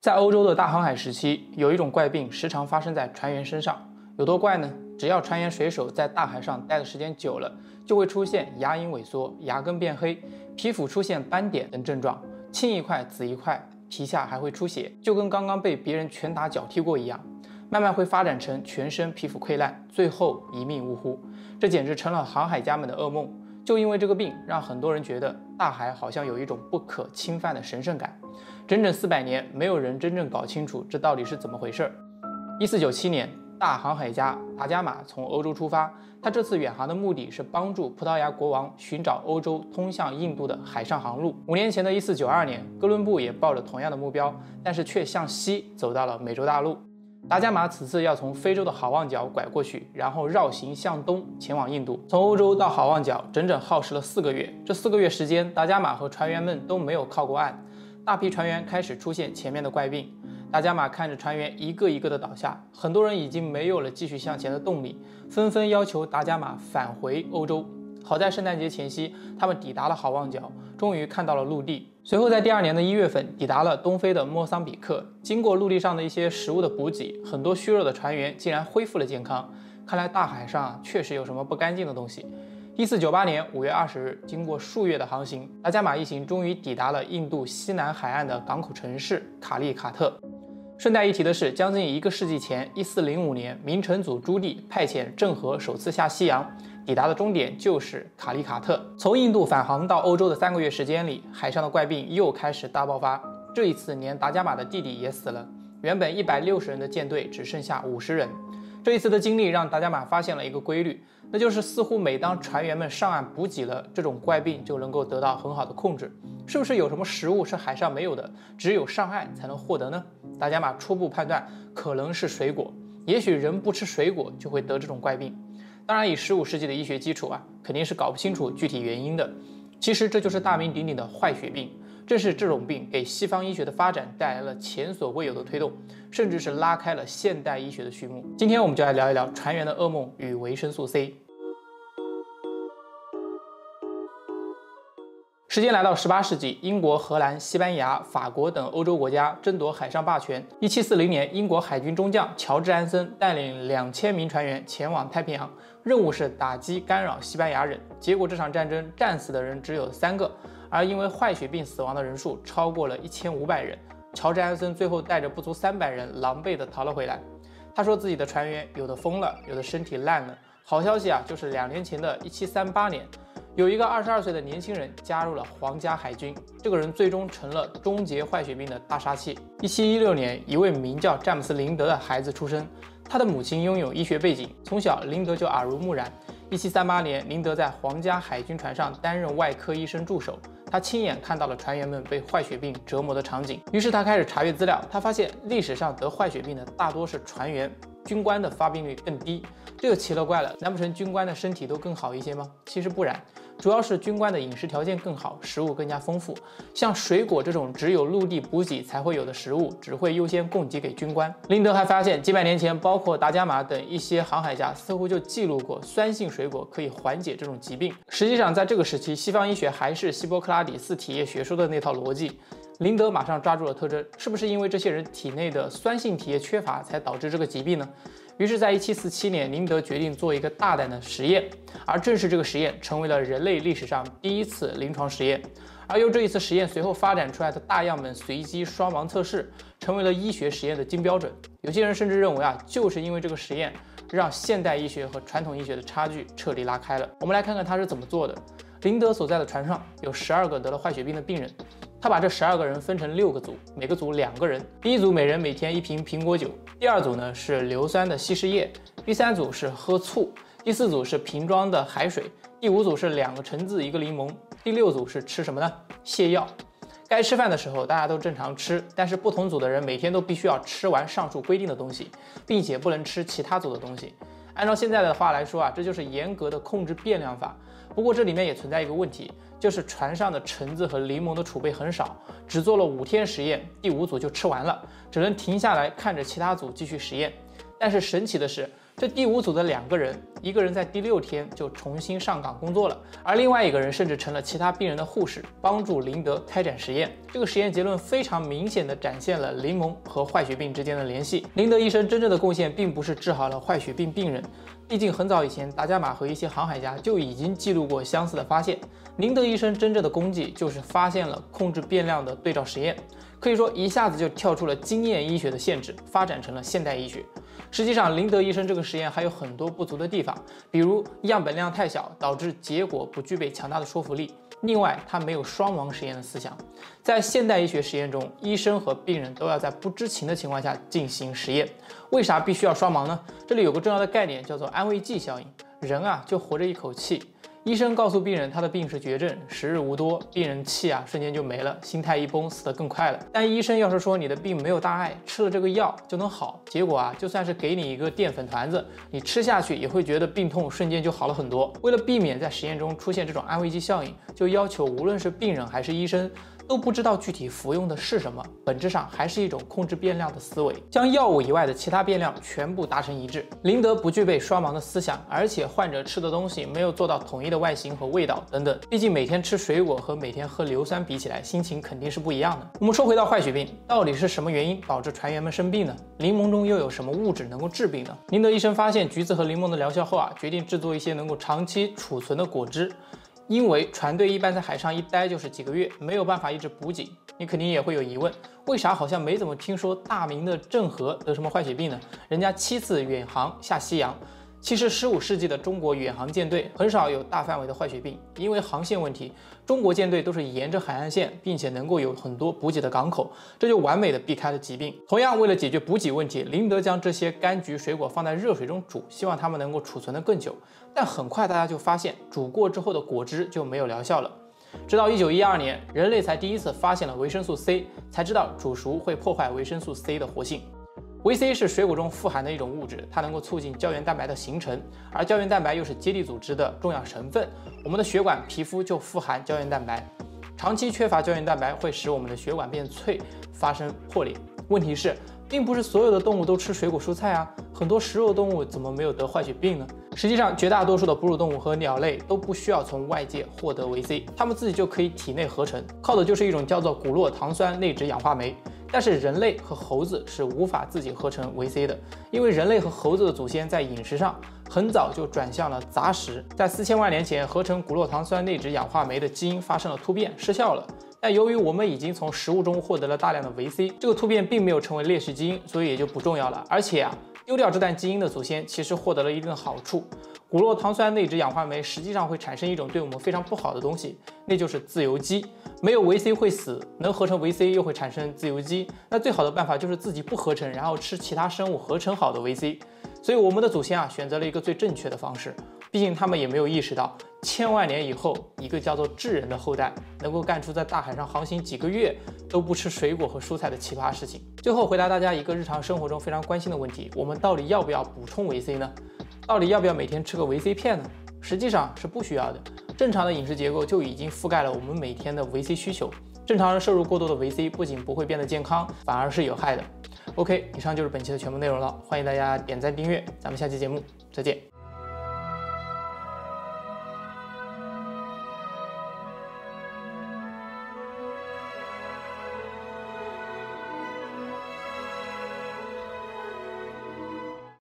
在欧洲的大航海时期，有一种怪病时常发生在船员身上。有多怪呢？只要船员水手在大海上待的时间久了，就会出现牙龈萎缩、牙根变黑、皮肤出现斑点等症状，青一块紫一块，皮下还会出血，就跟刚刚被别人拳打脚踢过一样。慢慢会发展成全身皮肤溃烂，最后一命呜呼。这简直成了航海家们的噩梦。就因为这个病，让很多人觉得大海好像有一种不可侵犯的神圣感。整整400年，没有人真正搞清楚这到底是怎么回事。1497年，大航海家达伽马从欧洲出发，他这次远航的目的是帮助葡萄牙国王寻找欧洲通向印度的海上航路。5年前的1492年，哥伦布也抱着同样的目标，但是却向西走到了美洲大陆。达伽马此次要从非洲的好望角拐过去，然后绕行向东前往印度。从欧洲到好望角整整耗时了4个月。这4个月时间，达伽马和船员们都没有靠过岸。大批船员开始出现前面的怪病。达伽马看着船员一个一个的倒下，很多人已经没有了继续向前的动力，纷纷要求达伽马返回欧洲。好在圣诞节前夕，他们抵达了好望角，终于看到了陆地。随后在第2年的1月份，抵达了东非的莫桑比克。经过陆地上的一些食物的补给，很多虚弱的船员竟然恢复了健康。看来大海上确实有什么不干净的东西。1498年5月20日，经过数月的航行，达伽马一行终于抵达了印度西南海岸的港口城市卡利卡特。顺带一提的是，将近1个世纪前，1405年，明成祖朱棣派遣郑和首次下西洋，抵达的终点就是卡利卡特。从印度返航到欧洲的3个月时间里，海上的怪病又开始大爆发。这一次，连达伽马的弟弟也死了。原本160人的舰队只剩下50人。这一次的经历让达伽马发现了一个规律，那就是似乎每当船员们上岸补给了，这种怪病就能够得到很好的控制。是不是有什么食物是海上没有的，只有上岸才能获得呢？达伽马初步判断可能是水果，也许人不吃水果就会得这种怪病。当然，以15世纪的医学基础肯定是搞不清楚具体原因的。其实这就是大名鼎鼎的坏血病。正是这种病给西方医学的发展带来了前所未有的推动，甚至是拉开了现代医学的序幕。今天我们就来聊一聊船员的噩梦与维生素 C。时间来到18世纪，英国、荷兰、西班牙、法国等欧洲国家争夺海上霸权。1740年，英国海军中将乔治·安森带领2000名船员前往太平洋，任务是打击干扰西班牙人。结果这场战争战死的人只有3个，而因为坏血病死亡的人数超过了1500人。乔治·安森最后带着不足300人狼狈地逃了回来。他说自己的船员有的疯了，有的身体烂了。好消息就是2年前的1738年。有一个22岁的年轻人加入了皇家海军，这个人最终成了终结坏血病的大杀器。1716年，一位名叫詹姆斯·林德的孩子出生，他的母亲拥有医学背景，从小林德就耳濡目染。1738年，林德在皇家海军船上担任外科医生助手，他亲眼看到了船员们被坏血病折磨的场景。于是他开始查阅资料，他发现历史上得坏血病的大多是船员，军官的发病率更低。这就奇了怪了，难不成军官的身体都更好一些吗？其实不然，主要是军官的饮食条件更好，食物更加丰富，像水果这种只有陆地补给才会有的食物，只会优先供给给军官。林德还发现，几百年前，包括达伽马等一些航海家似乎就记录过酸性水果可以缓解这种疾病。实际上，在这个时期，西方医学还是希波克拉底四体液学说的那套逻辑。林德马上抓住了特征，是不是因为这些人体内的酸性体液缺乏才导致这个疾病呢？于是，在1747年，林德决定做一个大胆的实验，而正是这个实验成为了人类历史上第1次临床实验。而由这一次实验随后发展出来的大样本随机双盲测试，成为了医学实验的金标准。有些人甚至认为就是因为这个实验，让现代医学和传统医学的差距彻底拉开了。我们来看看他是怎么做的。林德所在的船上有12个得了坏血病的病人。他把这12个人分成6个组，每个组2个人。第一组每人每天1瓶苹果酒，第2组呢是硫酸的稀释液，第3组是喝醋，第4组是瓶装的海水，第5组是2个橙子1个柠檬，第6组是吃什么呢？泻药。该吃饭的时候大家都正常吃，但是不同组的人每天都必须要吃完上述规定的东西，并且不能吃其他组的东西。按照现在的话来说这就是严格的控制变量法。不过这里面也存在一个问题，就是船上的橙子和柠檬的储备很少，只做了5天实验，第5组就吃完了，只能停下来看着其他组继续实验。但是神奇的是， 这第5组的2个人，一个人在第6天就重新上岗工作了，而另外一个人甚至成了其他病人的护士，帮助林德开展实验。这个实验结论非常明显地展现了柠檬和坏血病之间的联系。林德医生真正的贡献并不是治好了坏血病病人，毕竟很早以前达伽马和一些航海家就已经记录过相似的发现。林德医生真正的功绩就是发现了控制变量的对照实验，可以说一下子就跳出了经验医学的限制，发展成了现代医学。实际上，林德医生这个实验还有很多不足的地方，比如样本量太小，导致结果不具备强大的说服力。另外，它没有双盲实验的思想。在现代医学实验中，医生和病人都要在不知情的情况下进行实验。为啥必须要双盲呢？这里有个重要的概念，叫做安慰剂效应。人啊，就活着一口气。医生告诉病人他的病是绝症，时日无多，病人气啊瞬间就没了，心态一崩，死得更快了。但医生要是说你的病没有大碍，吃了这个药就能好，结果啊就算是给你一个淀粉团子，你吃下去也会觉得病痛瞬间就好了很多。为了避免在实验中出现这种安慰剂效应，就要求无论是病人还是医生都不知道具体服用的是什么，本质上还是一种控制变量的思维，将药物以外的其他变量全部达成一致。林德不具备双盲的思想，而且患者吃的东西没有做到统一的外形和味道等等。毕竟每天吃水果和每天喝硫酸比起来，心情肯定是不一样的。我们说回到坏血病，到底是什么原因导致船员们生病呢？柠檬中又有什么物质能够治病呢？林德医生发现橘子和柠檬的疗效后啊，决定制作一些能够长期储存的果汁。因为船队一般在海上一待就是几个月，没有办法一直补给。你肯定也会有疑问，为啥好像没怎么听说大明的郑和得什么坏血病呢？人家7次远航下西洋。其实15世纪的中国远航舰队很少有大范围的坏血病，因为航线问题，中国舰队都是沿着海岸线，并且能够有很多补给的港口，这就完美的避开了疾病。同样，为了解决补给问题，林德将这些柑橘水果放在热水中煮，希望它们能够储存得更久。但很快大家就发现，煮过之后的果汁就没有疗效了。直到1912年，人类才第一次发现了维生素 C， 才知道煮熟会破坏维生素 C 的活性。维 C 是水果中富含的一种物质，它能够促进胶原蛋白的形成，而胶原蛋白又是结缔组织的重要成分。我们的血管、皮肤就富含胶原蛋白，长期缺乏胶原蛋白会使我们的血管变脆，发生破裂。问题是，并不是所有的动物都吃水果蔬菜啊，很多食肉动物怎么没有得坏血病呢？实际上，绝大多数的哺乳动物和鸟类都不需要从外界获得维 C， 它们自己就可以体内合成，靠的就是一种叫做谷酪糖酸内酯氧化酶。但是人类和猴子是无法自己合成维 C 的，因为人类和猴子的祖先在饮食上很早就转向了杂食，在4000万年前，合成谷酪糖酸内酯氧化酶的基因发生了突变，失效了。但由于我们已经从食物中获得了大量的维 C， 这个突变并没有成为劣势基因，所以也就不重要了。而且啊，丢掉这段基因的祖先其实获得了一定的好处。谷酪糖酸内酯氧化酶实际上会产生一种对我们非常不好的东西，那就是自由基。没有维 C 会死，能合成维 C 又会产生自由基，那最好的办法就是自己不合成，然后吃其他生物合成好的维 C。所以我们的祖先啊，选择了一个最正确的方式。毕竟他们也没有意识到，1000万年以后，一个叫做智人的后代能够干出在大海上航行几个月都不吃水果和蔬菜的奇葩事情。最后回答大家一个日常生活中非常关心的问题：我们到底要不要补充维 C 呢？到底要不要每天吃个维 C 片呢？实际上是不需要的。正常的饮食结构就已经覆盖了我们每天的维 C 需求。正常人摄入过多的维 C， 不仅不会变得健康，反而是有害的。OK， 以上就是本期的全部内容了，欢迎大家点赞订阅，咱们下期节目再见。